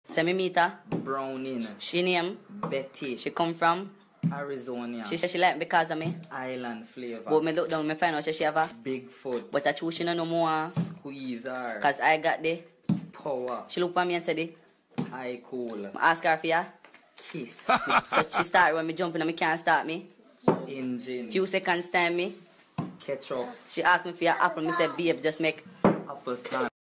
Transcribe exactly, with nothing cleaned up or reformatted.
Semi meter. Browning. She name. Betty. She come from Arizona. She said she like because of me. Island flavor. But me look down, me find out she have a Bigfoot. But I choose she no more. Squeeze her. Cause I got the power. She look for me and said it. I cool. I ask her for ya. Kiss. So she start when me jumping and me can't start me. Engine. Few seconds time me. Catch up. She asked me for your apple. Me said babe just make apple can.